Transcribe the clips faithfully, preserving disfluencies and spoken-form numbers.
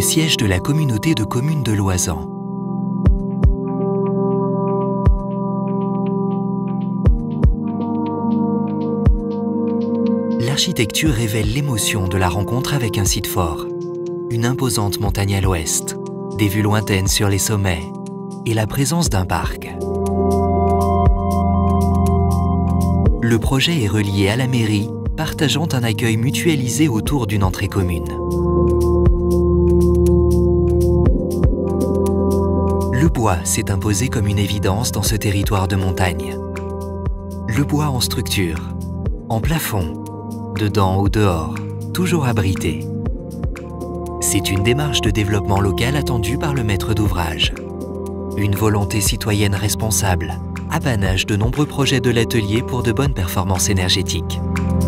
siège de la communauté de communes de Loizan. L'architecture révèle l'émotion de la rencontre avec un site fort. Une imposante montagne à l'ouest, des vues lointaines sur les sommets et la présence d'un parc. Le projet est relié à la mairie, partageant un accueil mutualisé autour d'une entrée commune. Le bois s'est imposé comme une évidence dans ce territoire de montagne. Le bois en structure, en plafond, dedans ou dehors, toujours abrité. C'est une démarche de développement local attendue par le maître d'ouvrage. Une volonté citoyenne responsable, apanage de nombreux projets de l'atelier pour de bonnes performances énergétiques.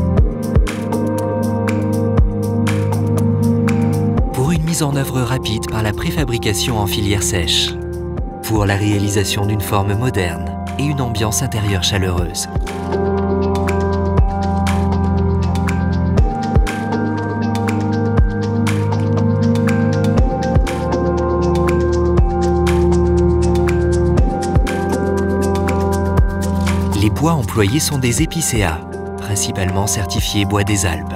Pour une mise en œuvre rapide par la préfabrication en filière sèche. Pour la réalisation d'une forme moderne et une ambiance intérieure chaleureuse. Les bois employés sont des épicéas, principalement certifiés bois des Alpes.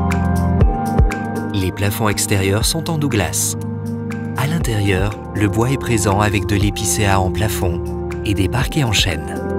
Les plafonds extérieurs sont en Douglas. À l'intérieur, le bois est présent avec de l'épicéa en plafond et des parquets en chêne.